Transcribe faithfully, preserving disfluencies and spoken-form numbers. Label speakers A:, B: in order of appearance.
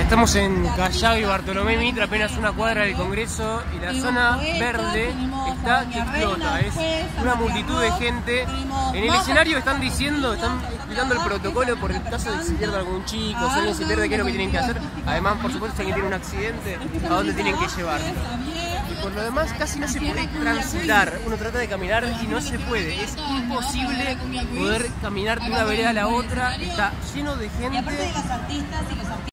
A: Estamos en Callao y Bartolomé Mitre, apenas una cuadra del Congreso, y la zona verde está que explota. Es una multitud de gente. En el escenario están diciendo, están explicando el protocolo por el caso de que se pierda algún chico, si alguien se pierde, qué es lo que tienen que hacer. Además, por supuesto, si alguien tiene un accidente, a dónde tienen que llevarlo. Y por lo demás, casi no se puede transitar. Uno trata de caminar y no se puede. Es imposible poder caminar de una vereda a la otra. Está lleno de gente.